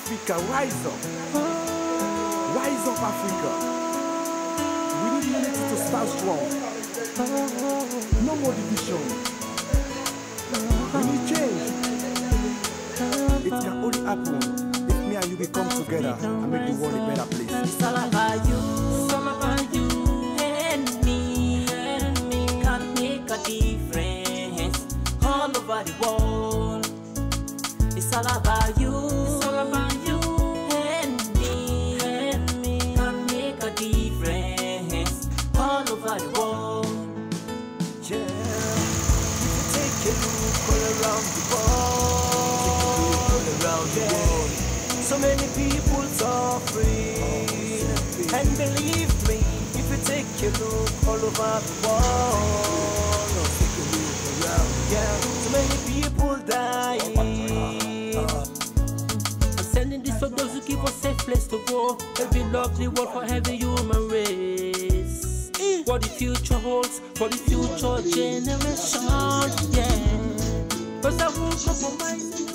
Africa, rise up. Rise up, Africa. We need unity to stand strong. No more division. We need change. It can only happen if me and you become together and make the world a better place. It's all about you. It's all about you and me. Can make a difference all over the world. It's all about you. It's all about you and me. Can make a difference all over the world. Yeah. Take a look all around the world. Around the world. So many people suffering. And believe me, if you take a look all over the world, take a look around. Yeah. So many people dying. I'm sending this for those who give us a safe place to go. Every lovely world for every human race. What the future holds for the future generation. Yeah. Cause I won't compromise.